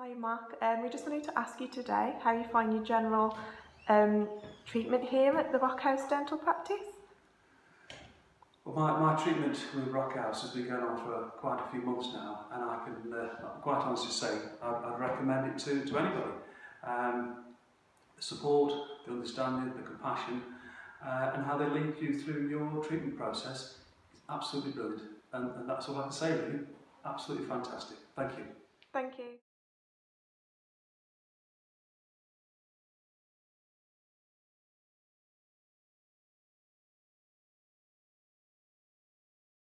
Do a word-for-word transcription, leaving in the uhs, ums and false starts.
Hi Mark, um, we just wanted to ask you today how you find your general um, treatment here at the Rockhouse Dental Practice. Well, my, my treatment with Rockhouse has been going on for quite a few months now, and I can uh, quite honestly say I'd, I'd recommend it to, to anybody. Um, the support, the understanding, the compassion, uh, and how they lead you through your treatment process is absolutely brilliant, and, and that's all I can say really. Absolutely fantastic. Thank you. Thank you.